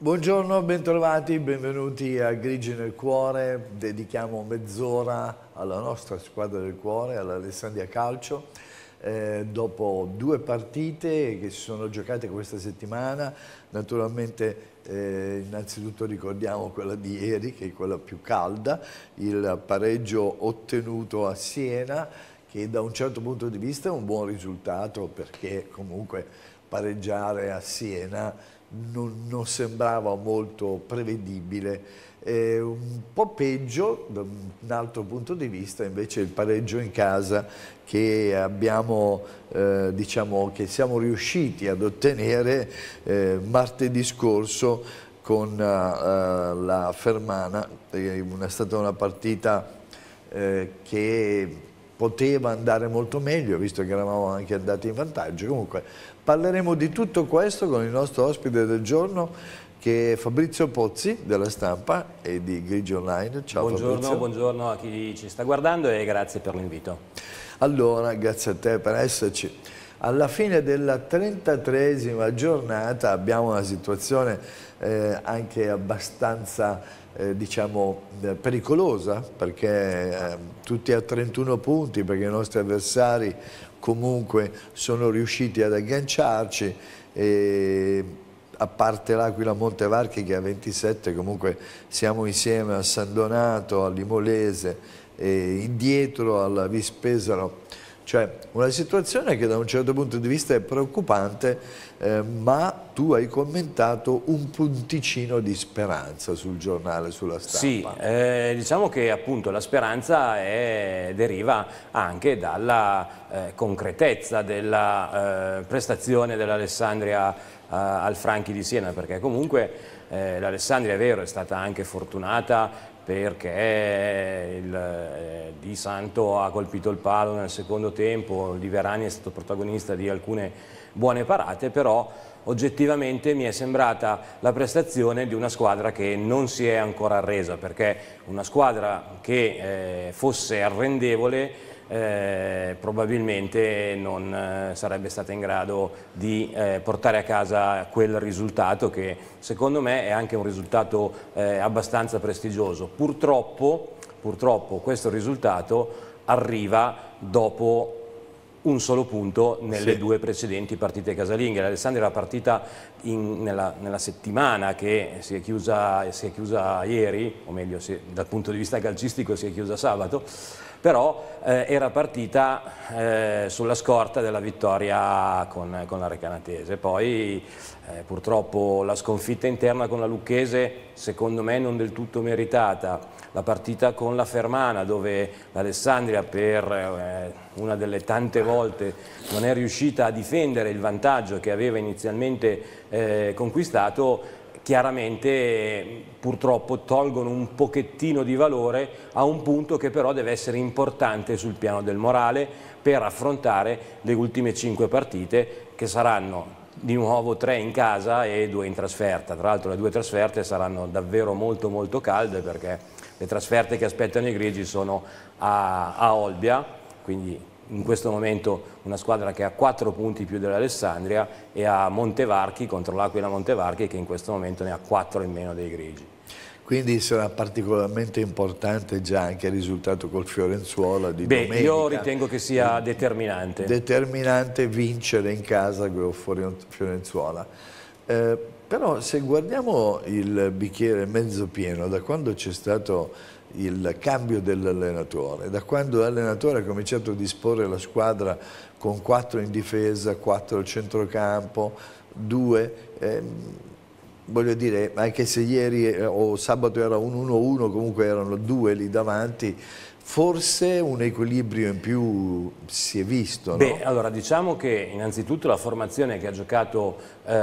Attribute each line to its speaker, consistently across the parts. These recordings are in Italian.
Speaker 1: Buongiorno, bentrovati, benvenuti a Grigi nel Cuore. Dedichiamo mezz'ora alla nostra squadra del cuore, all'Alessandria Calcio. Dopo due partite che si sono giocate questa settimana, naturalmente innanzitutto ricordiamo quella di ieri, che è quella più calda, il pareggio ottenuto a Siena, che da un certo punto di vista è un buon risultato, perché comunque pareggiare a Siena non sembrava molto prevedibile. Un po' peggio da un altro punto di vista invece il pareggio in casa che abbiamo, diciamo che siamo riusciti ad ottenere martedì scorso con la Fermana. È stata una partita che poteva andare molto meglio, visto che eravamo anche andati in vantaggio. Comunque parleremo di tutto questo con il nostro ospite del giorno, che è Fabrizio Pozzi della Stampa e di Grigi Online. Ciao Fabrizio.
Speaker 2: Buongiorno a chi ci sta guardando e grazie per l'invito.
Speaker 1: Allora, grazie a te per esserci. Alla fine della 33esima giornata abbiamo una situazione anche abbastanza diciamo pericolosa, perché tutti a 31 punti, perché i nostri avversari comunque sono riusciti ad agganciarci, e a parte l'Aquila Montevarchi che ha 27, comunque siamo insieme a San Donato, a Limolese e indietro alla Vis Pesaro. Cioè una situazione che da un certo punto di vista è preoccupante, ma tu hai commentato un punticino di speranza sul giornale, sulla Stampa.
Speaker 2: Sì, diciamo che appunto la speranza deriva anche dalla concretezza della prestazione dell'Alessandria al Franchi di Siena, perché comunque l'Alessandria, è vero, è stata anche fortunata perché Di Santo ha colpito il palo nel secondo tempo, Di Verani è stato protagonista di alcune buone parate, però oggettivamente mi è sembrata la prestazione di una squadra che non si è ancora arresa, perché una squadra che fosse arrendevole probabilmente non sarebbe stata in grado di portare a casa quel risultato, che secondo me è anche un risultato abbastanza prestigioso. Purtroppo questo risultato arriva dopo un solo punto nelle due precedenti partite casalinghe. L'Alessandria era partita nella settimana che si è chiusa ieri, o meglio dal punto di vista calcistico si è chiusa sabato, però era partita sulla scorta della vittoria con la Recanatese. Poi purtroppo la sconfitta interna con la Lucchese, secondo me non del tutto meritata, la partita con la Fermana dove l'Alessandria per una delle tante volte non è riuscita a difendere il vantaggio che aveva inizialmente conquistato, chiaramente purtroppo tolgono un pochettino di valore a un punto che però deve essere importante sul piano del morale per affrontare le ultime 5 partite, che saranno di nuovo 3 in casa e 2 in trasferta. Tra l'altro le 2 trasferte saranno davvero molto calde, perché le trasferte che aspettano i grigi sono a Olbia, quindi in questo momento una squadra che ha 4 punti più dell'Alessandria, e a Montevarchi, contro l'Aquila Montevarchi, che in questo momento ne ha 4 in meno dei grigi.
Speaker 1: Quindi sarà particolarmente importante già anche il risultato col Fiorenzuola di domenica.
Speaker 2: Io ritengo che sia determinante.
Speaker 1: Determinante vincere in casa con Fiorenzuola. Però se guardiamo il bicchiere mezzo pieno, da quando c'è stato il cambio dell'allenatore, da quando l'allenatore ha cominciato a disporre la squadra con 4 in difesa, 4 al centrocampo, 2, voglio dire, anche se ieri o sabato era un 1-1, comunque erano 2 lì davanti, forse un equilibrio in più si è visto, no?
Speaker 2: Beh, allora diciamo che innanzitutto la formazione che ha giocato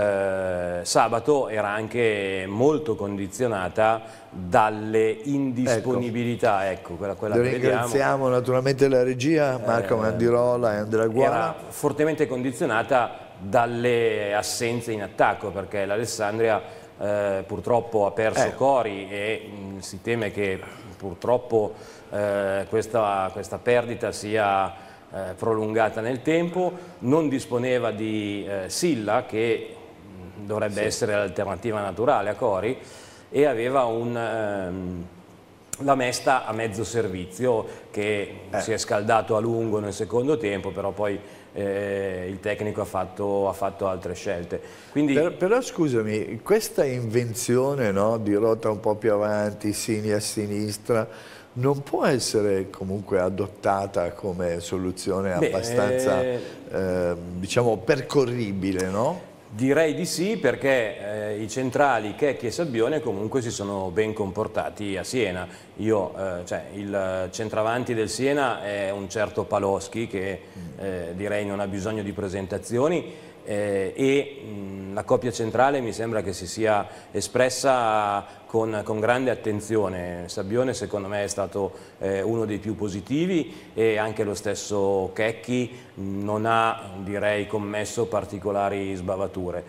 Speaker 2: sabato era anche molto condizionata dalle indisponibilità, ecco quella che vediamo.
Speaker 1: Ringraziamo naturalmente la regia, Marco Mandirola e Andrea Guara.
Speaker 2: Era fortemente condizionata dalle assenze in attacco, perché l'Alessandria purtroppo ha perso Cori e si teme che purtroppo questa perdita sia prolungata nel tempo. Non disponeva di Silla, che dovrebbe essere l'alternativa naturale a Cori, e aveva la Mesta a mezzo servizio che si è scaldato a lungo nel secondo tempo, però poi il tecnico ha fatto altre scelte. Quindi...
Speaker 1: Però scusami, questa invenzione, no, di Rota un po' più avanti, Sini a sinistra, non può essere comunque adottata come soluzione abbastanza diciamo percorribile, no?
Speaker 2: Direi di sì, perché i centrali Checchi e Sabbione comunque si sono ben comportati a Siena. Cioè, il centravanti del Siena è un certo Paloschi che direi non ha bisogno di presentazioni, la coppia centrale mi sembra che si sia espressa con grande attenzione. Sabbione secondo me è stato uno dei più positivi, e anche lo stesso Checchi non ha, direi, commesso particolari sbavature.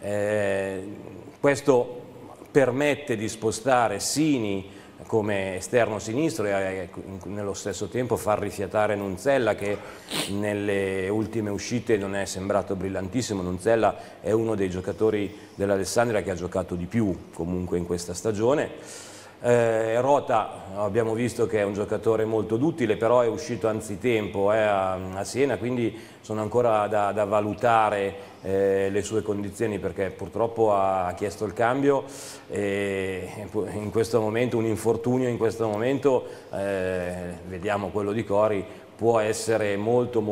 Speaker 2: Questo permette di spostare Sini come esterno sinistro e nello stesso tempo far rifiatare Nunzella, che nelle ultime uscite non è sembrato brillantissimo. Nunzella è uno dei giocatori dell'Alessandria che ha giocato di più comunque in questa stagione. Rota abbiamo visto che è un giocatore molto duttile, però è uscito anzitempo a Siena, quindi sono ancora da valutare le sue condizioni, perché purtroppo ha chiesto il cambio e in questo momento un infortunio in questo momento, vediamo quello di Cori, può essere molto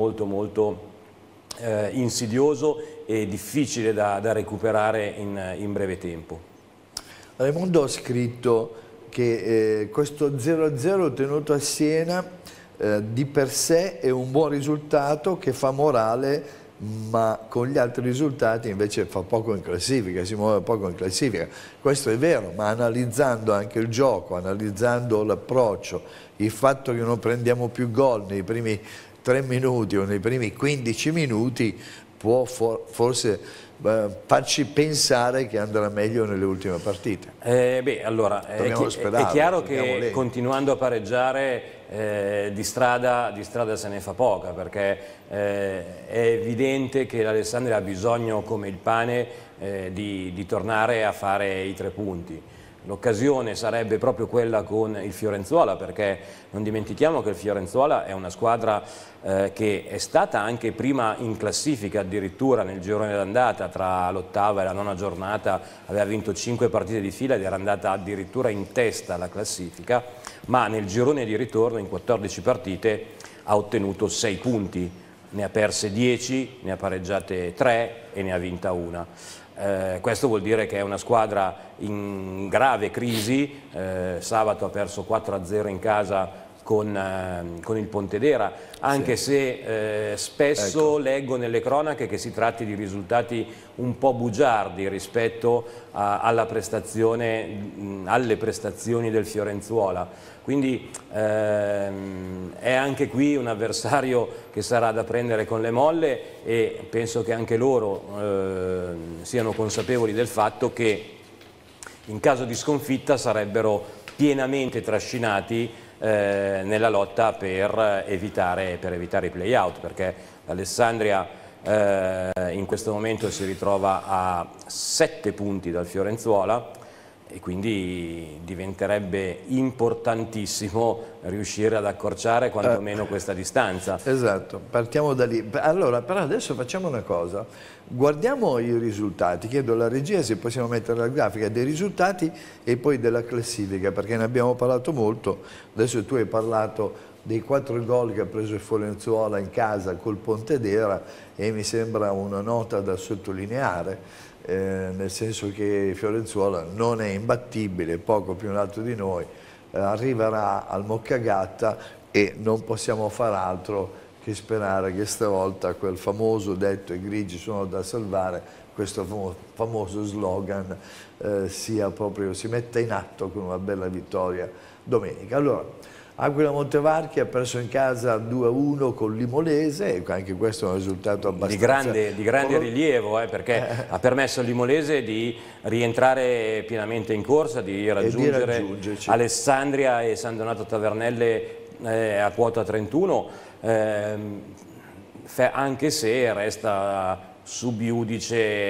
Speaker 2: insidioso e difficile da recuperare in breve tempo.
Speaker 1: Raimondo ha scritto che questo 0-0 ottenuto a Siena di per sé è un buon risultato che fa morale, ma con gli altri risultati invece fa poco in classifica, si muove poco in classifica. Questo è vero, ma analizzando anche il gioco, analizzando l'approccio, il fatto che non prendiamo più gol nei primi 3 minuti o nei primi 15 minuti può forse farci pensare che andrà meglio nelle ultime partite.
Speaker 2: Allora, è chiaro che continuando a pareggiare di strada se ne fa poca, perché è evidente che l'Alessandria ha bisogno, come il pane, di tornare a fare i 3 punti. L'occasione sarebbe proprio quella con il Fiorenzuola, perché non dimentichiamo che il Fiorenzuola è una squadra che è stata anche prima in classifica, addirittura nel girone d'andata tra l'8ª e la 9ª giornata aveva vinto 5 partite di fila ed era andata addirittura in testa alla classifica, ma nel girone di ritorno in 14 partite ha ottenuto 6 punti, ne ha perse 10, ne ha pareggiate 3 e ne ha vinta 1. Questo vuol dire che è una squadra in grave crisi. Sabato ha perso 4-0 in casa con il Pontedera, anche se spesso leggo nelle cronache che si tratti di risultati un po' bugiardi rispetto alle prestazioni del Fiorenzuola. Quindi è anche qui un avversario che sarà da prendere con le molle, e penso che anche loro siano consapevoli del fatto che in caso di sconfitta sarebbero pienamente trascinati nella lotta per evitare i play-out, perché l'Alessandria in questo momento si ritrova a 7 punti dal Fiorenzuola, e quindi diventerebbe importantissimo riuscire ad accorciare quantomeno questa distanza.
Speaker 1: Esatto, partiamo da lì. Allora, però adesso facciamo una cosa, guardiamo i risultati, chiedo alla regia se possiamo mettere la grafica dei risultati e poi della classifica, perché ne abbiamo parlato molto. Adesso tu hai parlato dei 4 gol che ha preso il Fiorenzuola in casa col Pontedera, e mi sembra una nota da sottolineare. Nel senso che Fiorenzuola non è imbattibile, poco più in alto di noi, arriverà al Moccagatta e non possiamo far altro che sperare che stavolta quel famoso detto "i grigi sono da salvare", questo famoso slogan si metta in atto con una bella vittoria domenica. Allora, Aquila Montevarchi ha perso in casa 2-1 con l'Imolese, e anche questo è un risultato abbastanza
Speaker 2: di grande rilievo, perché ha permesso all'Imolese di rientrare pienamente in corsa, di raggiungere Alessandria e San Donato Tavernelle a quota 31, anche se resta sub iudice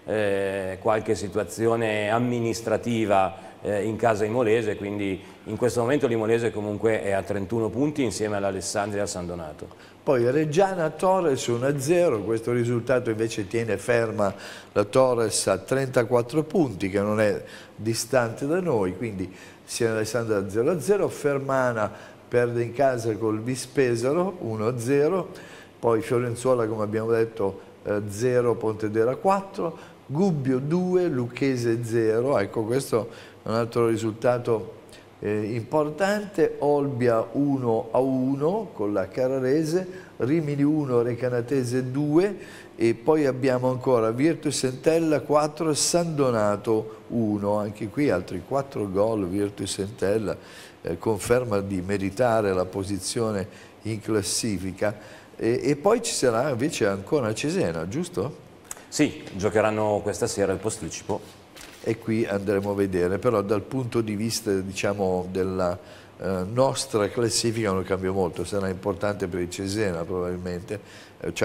Speaker 2: qualche situazione amministrativa in casa Imolese, quindi in questo momento l'Imolese comunque è a 31 punti insieme all'Alessandria e al San Donato.
Speaker 1: Poi Reggiana Torres 1-0, questo risultato invece tiene ferma la Torres a 34 punti, che non è distante da noi, quindi Siena Alessandria 0-0, Fermana perde in casa col Vispesaro 1-0, poi Fiorenzuola, come abbiamo detto, 0, Pontedera 4, Gubbio 2, Lucchese 0, ecco questo è un altro risultato importante. Olbia 1-1 con la Carrarese, Rimini 1, Recanatese 2 e poi abbiamo ancora Virtus Entella 4, San Donato 1, anche qui altri 4 gol Virtus Entella, conferma di meritare la posizione in classifica e poi ci sarà invece ancora Cesena, giusto?
Speaker 2: Sì, giocheranno questa sera il posticipo.
Speaker 1: E qui andremo a vedere, però dal punto di vista diciamo, della nostra classifica non cambia molto, sarà importante per il Cesena probabilmente, cioè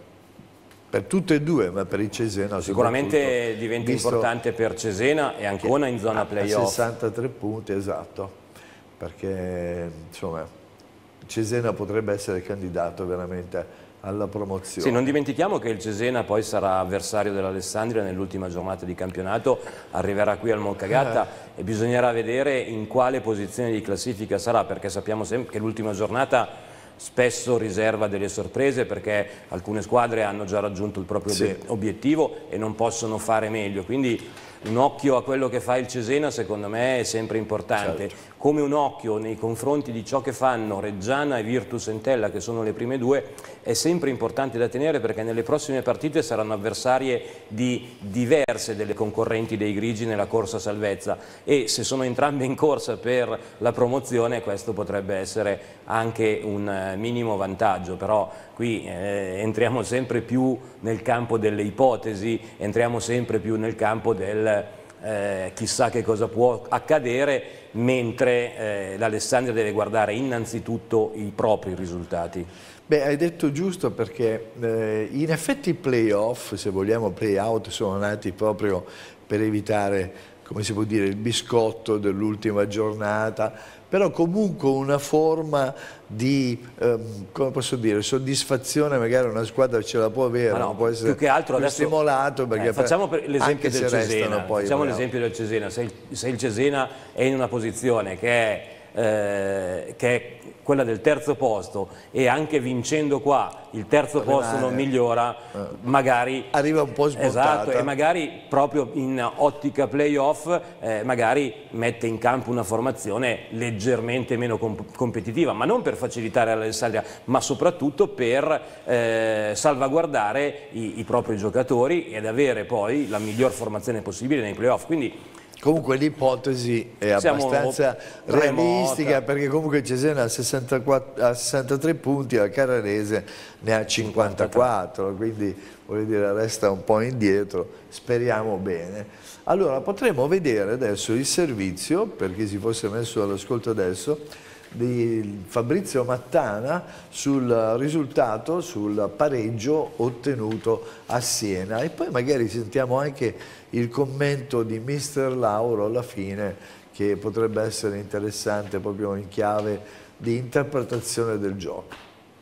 Speaker 1: per tutte e due, ma per il Cesena
Speaker 2: sicuramente diventa importante per Cesena e Ancona in zona playoff.
Speaker 1: 63 punti, esatto, perché insomma Cesena potrebbe essere candidato veramente alla promozione.
Speaker 2: Sì, non dimentichiamo che il Cesena poi sarà avversario dell'Alessandria nell'ultima giornata di campionato, arriverà qui al Moncagatta e bisognerà vedere in quale posizione di classifica sarà, perché sappiamo sempre che l'ultima giornata spesso riserva delle sorprese, perché alcune squadre hanno già raggiunto il proprio obiettivo e non possono fare meglio, quindi un occhio a quello che fa il Cesena secondo me è sempre importante, come un occhio nei confronti di ciò che fanno Reggiana e Virtus Entella, che sono le prime due, è sempre importante da tenere, perché nelle prossime partite saranno avversarie di diverse delle concorrenti dei grigi nella corsa salvezza e se sono entrambe in corsa per la promozione questo potrebbe essere anche un minimo vantaggio, però qui entriamo sempre più nel campo delle ipotesi, entriamo sempre più nel campo del chissà che cosa può accadere, mentre l'Alessandria deve guardare innanzitutto i propri risultati.
Speaker 1: Beh, hai detto giusto, perché in effetti i play-off, se vogliamo play-out, sono nati proprio per evitare, come si può dire, il biscotto dell'ultima giornata, però comunque una forma di, come posso dire, soddisfazione, magari una squadra ce la può avere, non può essere
Speaker 2: più che altro
Speaker 1: più
Speaker 2: adesso,
Speaker 1: stimolato, perché
Speaker 2: facciamo l'esempio del Cesena,
Speaker 1: facciamo
Speaker 2: l'esempio del Cesena, se il Cesena è in una posizione che è quella del terzo posto e anche vincendo qua il terzo posto non migliora, magari
Speaker 1: arriva un po' sbottata.
Speaker 2: Esatto, e magari proprio in ottica playoff magari mette in campo una formazione leggermente meno competitiva, ma non per facilitare all'Alessandria, ma soprattutto per salvaguardare i propri giocatori ed avere poi la miglior formazione possibile nei playoff. Quindi
Speaker 1: comunque l'ipotesi è abbastanza realistica, perché comunque Cesena ha 63 punti, la Carrarese ne ha 54, quindi voglio dire resta un po' indietro, speriamo bene. Allora potremo vedere adesso il servizio, per chi si fosse messo all'ascolto adesso, di Fabrizio Mattana sul risultato, sul pareggio ottenuto a Siena, e poi magari sentiamo anche il commento di Mister Lauro alla fine, che potrebbe essere interessante proprio in chiave di interpretazione del gioco.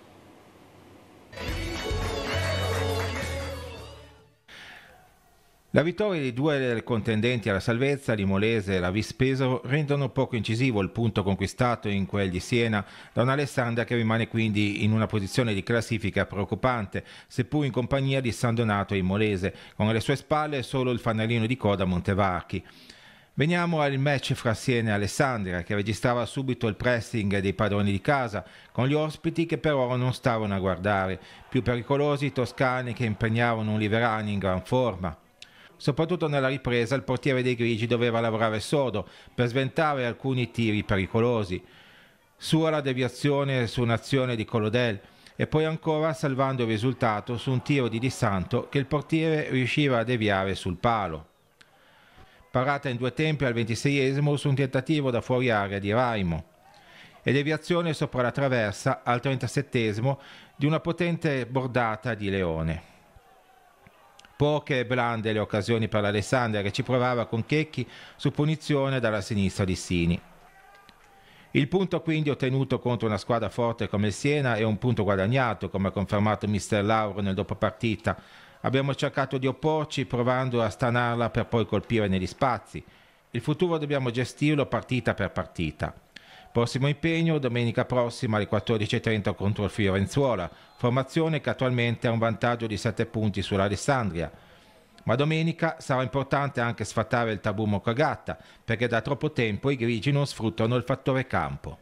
Speaker 3: La vittoria di due contendenti alla salvezza, l'Imolese e la Vispesaro, rendono poco incisivo il punto conquistato in quel di Siena da un'Alessandria che rimane quindi in una posizione di classifica preoccupante, seppur in compagnia di San Donato e Imolese, con alle sue spalle solo il fanalino di coda Montevarchi. Veniamo al match fra Siena e Alessandria, che registrava subito il pressing dei padroni di casa, con gli ospiti che però non stavano a guardare, più pericolosi i toscani che impegnavano un Liverani in gran forma. Soprattutto nella ripresa il portiere dei grigi doveva lavorare sodo per sventare alcuni tiri pericolosi. Sua la deviazione su un'azione di Collodel e poi ancora salvando il risultato su un tiro di Di Santo che il portiere riusciva a deviare sul palo. Parata in due tempi al 26esimo su un tentativo da fuori area di Raimo e deviazione sopra la traversa al 37esimo di una potente bordata di Leone. Poche e blande le occasioni per l'Alessandria, che ci provava con Checchi su punizione dalla sinistra di Sini. Il punto quindi ottenuto contro una squadra forte come il Siena è un punto guadagnato, come ha confermato mister Lauro nel dopopartita. Abbiamo cercato di opporci provando a stanarla per poi colpire negli spazi. Il futuro dobbiamo gestirlo partita per partita. Prossimo impegno domenica prossima alle 14:30 contro il Fiorenzuola, formazione che attualmente ha un vantaggio di 7 punti sull'Alessandria. Ma domenica sarà importante anche sfatare il tabù Moccagatta, perché da troppo tempo i grigi non sfruttano il fattore campo.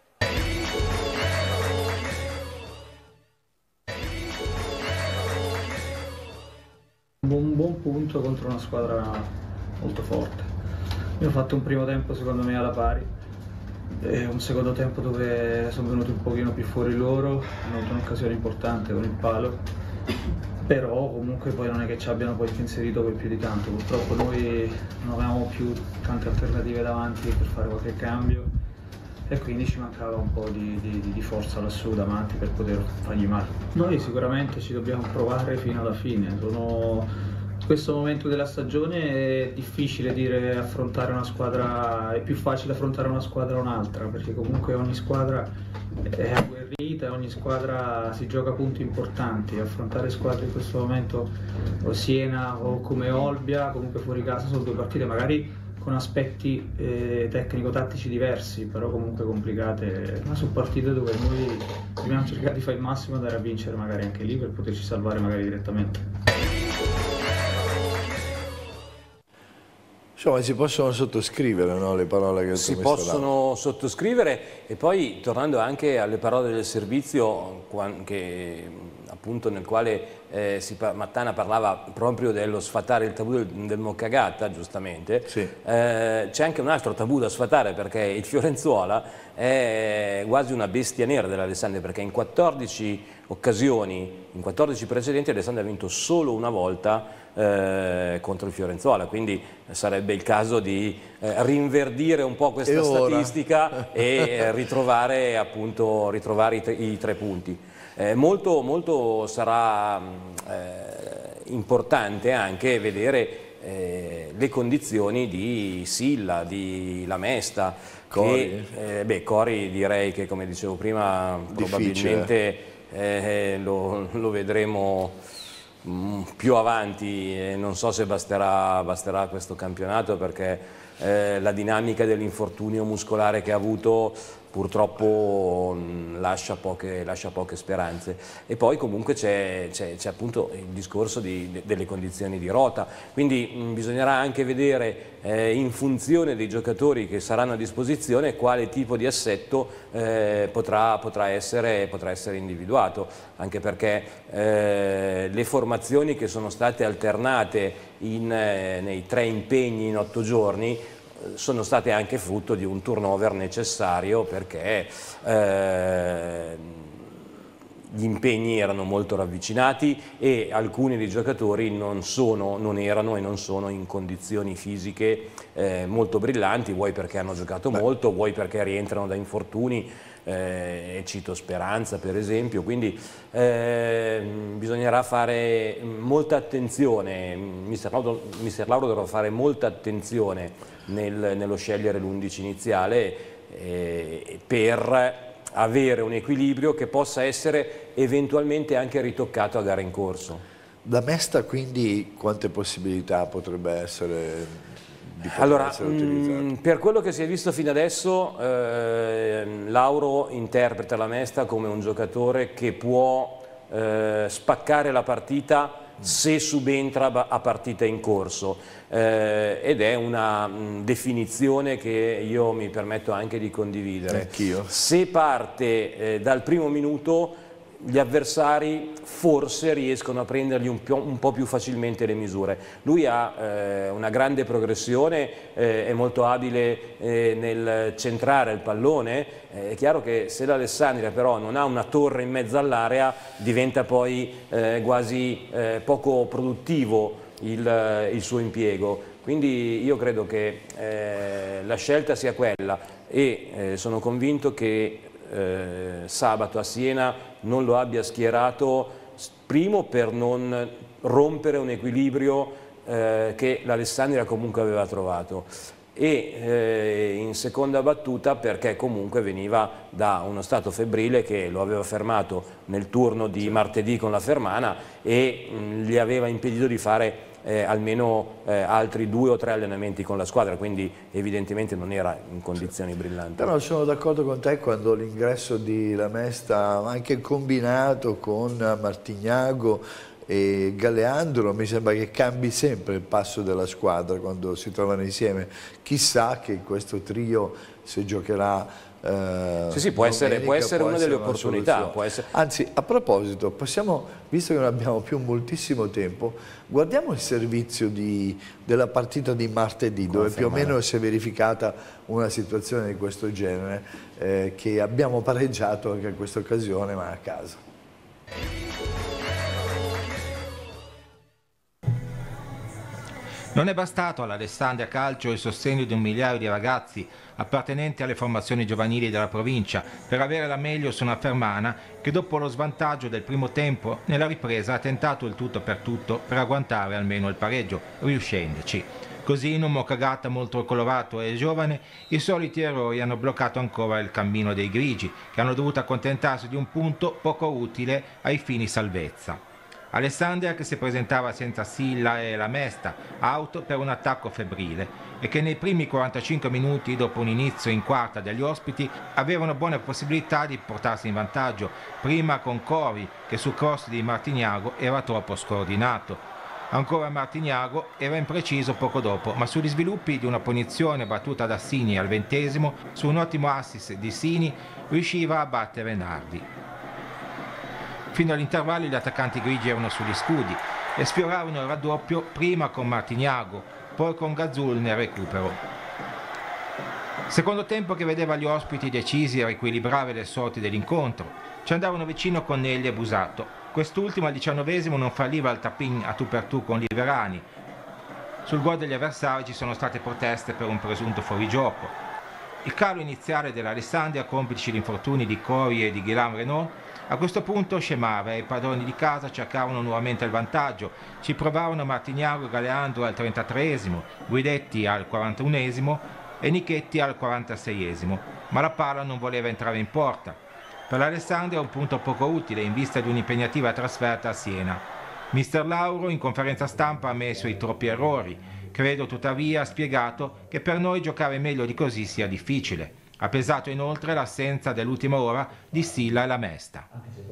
Speaker 4: Un buon punto contro una squadra molto forte. Io ho fatto un primo tempo secondo me alla pari e un secondo tempo dove sono venuti un pochino più fuori loro, hanno avuto un'occasione importante con il palo, però comunque poi non è che ci abbiano poi inserito per più di tanto. Purtroppo noi non avevamo più tante alternative davanti per fare qualche cambio e quindi ci mancava un po' di forza lassù davanti per poter fargli male. Noi sicuramente ci dobbiamo provare fino alla fine. In questo momento della stagione è difficile dire affrontare una squadra, è più facile affrontare una squadra o un'altra, perché comunque ogni squadra è agguerrita e ogni squadra si gioca punti importanti. Affrontare squadre in questo momento o Siena o come Olbia, comunque fuori casa, sono 2 partite magari con aspetti tecnico-tattici diversi, però comunque complicate, ma su partite dove noi dobbiamo cercare di fare il massimo, andare a vincere magari anche lì per poterci salvare magari direttamente.
Speaker 1: Insomma, si possono sottoscrivere, no, le parole che tu mi stai dando. Si
Speaker 2: possono sottoscrivere, e poi tornando anche alle parole del servizio, appunto nel quale Mattana parlava proprio dello sfatare il tabù del Moccagatta, giustamente, sì. C'è anche un altro tabù da sfatare, perché il Fiorenzuola è quasi una bestia nera dell'Alessandria, perché in 14 occasioni, in 14 precedenti, l'Alessandria ha vinto solo una volta contro il Fiorenzuola, quindi sarebbe il caso di rinverdire un po' questa statistica e ritrovare i 3 punti. Molto sarà importante anche vedere le condizioni di Silla, di Lamesta, Cori direi che, come dicevo prima, probabilmente lo vedremo più avanti, e non so se basterà questo campionato, perché la dinamica dell'infortunio muscolare che ha avuto purtroppo lascia poche speranze. E poi comunque c'è appunto il discorso delle condizioni di rota, quindi bisognerà anche vedere in funzione dei giocatori che saranno a disposizione quale tipo di assetto potrà essere individuato, anche perché le formazioni che sono state alternate nei 3 impegni in 8 giorni sono state anche frutto di un turnover necessario, perché gli impegni erano molto ravvicinati e alcuni dei giocatori non erano e non sono in condizioni fisiche molto brillanti, vuoi perché hanno giocato molto, vuoi perché rientrano da infortuni, cito Speranza per esempio, quindi bisognerà fare molta attenzione, mister Lauro dovrà fare molta attenzione nello scegliere l'11 iniziale per avere un equilibrio che possa essere eventualmente anche ritoccato a gara in corso.
Speaker 1: Da Mesta quindi quante possibilità potrebbe essere di
Speaker 2: allora,
Speaker 1: essere utilizzato?
Speaker 2: Per quello che si è visto fino adesso, Lauro interpreta la Mesta come un giocatore che può spaccare la partita se subentra a partita in corso, ed è una definizione che io mi permetto anche di condividere.
Speaker 1: Anch'io. Se
Speaker 2: parte dal primo minuto, gli avversari forse riescono a prendergli un po' più facilmente le misure. Lui ha una grande progressione, è molto abile nel centrare il pallone. È chiaro che se l'Alessandria però non ha una torre in mezzo all'area, diventa poi quasi poco produttivo il suo impiego. Quindi io credo che la scelta sia quella, e sono convinto che sabato a Siena non lo abbia schierato, primo per non rompere un equilibrio che l'Alessandria comunque aveva trovato, e in seconda battuta perché comunque veniva da uno stato febbrile che lo aveva fermato nel turno di martedì con la Fermana e gli aveva impedito di fare almeno altri 2 o 3 allenamenti con la squadra, quindi evidentemente non era in condizioni brillanti.
Speaker 1: Però sono d'accordo con te quando l'ingresso di Lamesta, anche combinato con Martignago e Galeandro, mi sembra che cambi sempre il passo della squadra quando si trovano insieme. Chissà che questo trio, se giocherà
Speaker 2: sì, può essere una delle opportunità.
Speaker 1: Anzi, a proposito, possiamo, visto che non abbiamo più moltissimo tempo, guardiamo il servizio della partita di martedì, dove più o meno si è verificata una situazione di questo genere, che abbiamo pareggiato anche in questa occasione, ma a casa.
Speaker 3: Non è bastato all'Alessandria Calcio il sostegno di 1 migliaio di ragazzi appartenenti alle formazioni giovanili della provincia per avere la meglio su una Fermana che dopo lo svantaggio del primo tempo nella ripresa ha tentato il tutto per agguantare almeno il pareggio, riuscendoci. Così in un Mocagata molto colorato e giovane i soliti eroi hanno bloccato ancora il cammino dei grigi che hanno dovuto accontentarsi di un punto poco utile ai fini salvezza. Alessandria che si presentava senza Silla e Lamesta, auto per un attacco febbrile e che nei primi 45 minuti dopo un inizio in quarta degli ospiti avevano buone possibilità di portarsi in vantaggio, prima con Cori che sul cross di Martignago era troppo scordinato. Ancora Martignago era impreciso poco dopo, ma sugli sviluppi di una punizione battuta da Sini al 20° su un ottimo assist di Sini riusciva a battere Nardi. Fino all'intervallo gli attaccanti grigi erano sugli scudi e sfioravano il raddoppio prima con Martignago, poi con Gazzul nel recupero. Secondo tempo che vedeva gli ospiti decisi a riequilibrare le sorti dell'incontro. Ci andavano vicino Connelli e Busato. Quest'ultimo al 19° non falliva il tap-in a tu per tu con Liverani. Sul gol degli avversari ci sono state proteste per un presunto fuorigioco. Il calo iniziale dell'Alessandria, complici gli infortuni di Cori e di Ghilam Renault, a questo punto scemava e i padroni di casa cercavano nuovamente il vantaggio. Ci provavano Martignago e Galeandro al 33°, Guidetti al 41° e Nichetti al 46°, ma la palla non voleva entrare in porta. Per l'Alessandria un punto poco utile in vista di un'impegnativa trasferta a Siena. Mister Lauro in conferenza stampa ha ammesso i troppi errori. Credo tuttavia ha spiegato che per noi giocare meglio di così sia difficile. Ha pesato inoltre l'assenza dell'ultima ora di Silla e Lamesta.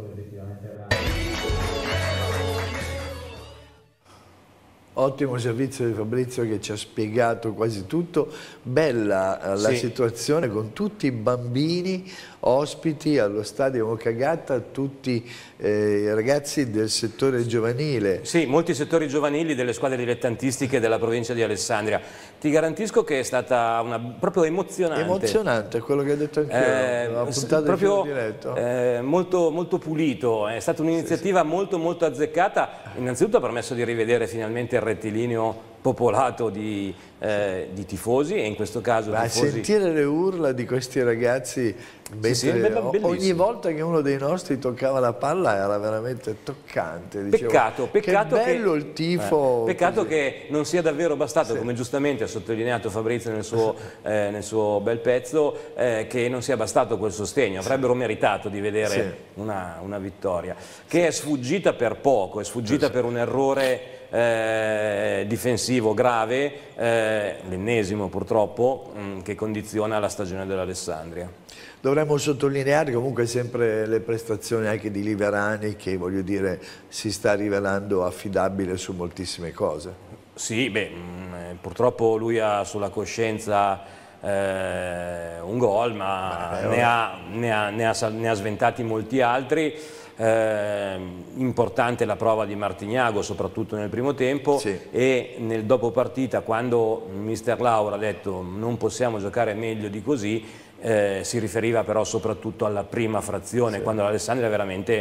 Speaker 1: Ottimo servizio di Fabrizio che ci ha spiegato quasi tutto. Bella la situazione con tutti i bambini ospiti allo stadio Mocagata, tutti i ragazzi del settore giovanile.
Speaker 2: Sì, molti settori giovanili delle squadre dilettantistiche della provincia di Alessandria. Ti garantisco che è stata proprio emozionante.
Speaker 1: Emozionante, quello che ho detto anch'io,
Speaker 2: proprio molto, molto pulito. È stata un'iniziativa molto azzeccata. Innanzitutto ha permesso di rivedere finalmente il rettilineo popolato di tifosi, e in questo caso tifosi...
Speaker 1: sentire le urla di questi ragazzi ogni volta che uno dei nostri toccava la palla era veramente toccante.
Speaker 2: Peccato
Speaker 1: che bello il tifo.
Speaker 2: Peccato che non sia davvero bastato, come giustamente ha sottolineato Fabrizio nel suo bel pezzo, che non sia bastato quel sostegno. Avrebbero meritato di vedere una vittoria che è sfuggita per poco, è sfuggita per un errore difensivo grave, l'ennesimo purtroppo, che condiziona la stagione dell'Alessandria.
Speaker 1: Dovremmo sottolineare comunque sempre le prestazioni anche di Liverani, che voglio dire si sta rivelando affidabile su moltissime cose.
Speaker 2: Sì, purtroppo lui ha sulla coscienza un gol, ma ne ha sventati molti altri. Importante la prova di Martignago, soprattutto nel primo tempo, e nel dopo partita, quando mister Lauro ha detto non possiamo giocare meglio di così, si riferiva però soprattutto alla prima frazione, quando l'Alessandria veramente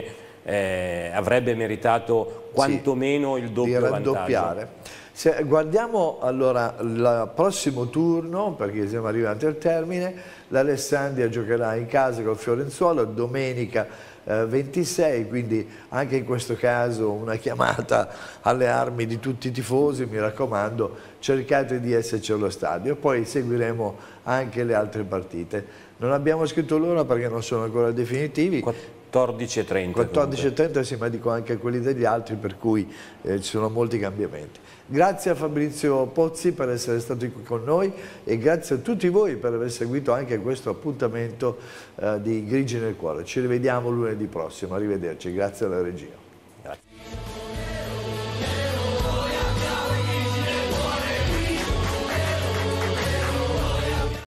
Speaker 2: avrebbe meritato quantomeno il doppio
Speaker 1: di raddoppiare.
Speaker 2: vantaggio.
Speaker 1: Se guardiamo allora il prossimo turno, perché siamo arrivati al termine, l'Alessandria giocherà in casa col Fiorenzuola domenica 26, quindi anche in questo caso una chiamata alle armi di tutti i tifosi, mi raccomando, cercate di esserci allo stadio, poi seguiremo anche le altre partite. Non abbiamo scritto l'ora perché non sono ancora definitivi.
Speaker 2: 14:30.
Speaker 1: 14:30, sì, ma dico anche quelli degli altri, per cui ci sono molti cambiamenti. Grazie a Fabrizio Pozzi per essere stato qui con noi e grazie a tutti voi per aver seguito anche questo appuntamento di Grigi nel Cuore. Ci rivediamo lunedì prossimo, arrivederci, grazie alla regia.
Speaker 2: Grazie.